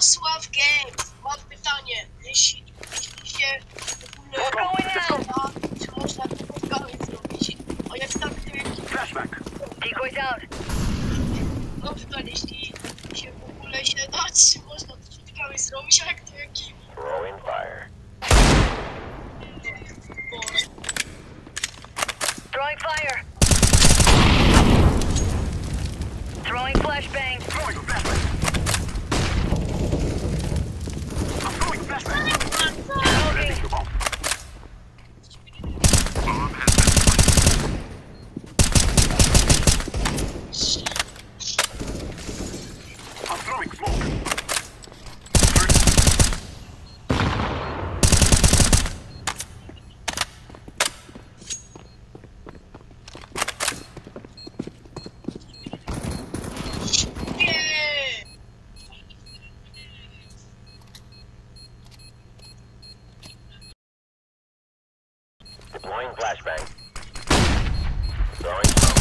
Sław Games, mam pytanie. Jeśli się w ogóle da, czy można to podgały zrobić? A jak tak, to jaki... Decoys out. No pytanie, jeśli się w ogóle się da, czy można to podgały zrobić, a jak to jaki... Throwing fire. Throwing fire. Throwing flashbang. Throwing flashbang. I'm throwing flashbang. Smoking. The bomb. I'm throwing smoke. Nie! Deploying flashbang. Throwing smoke.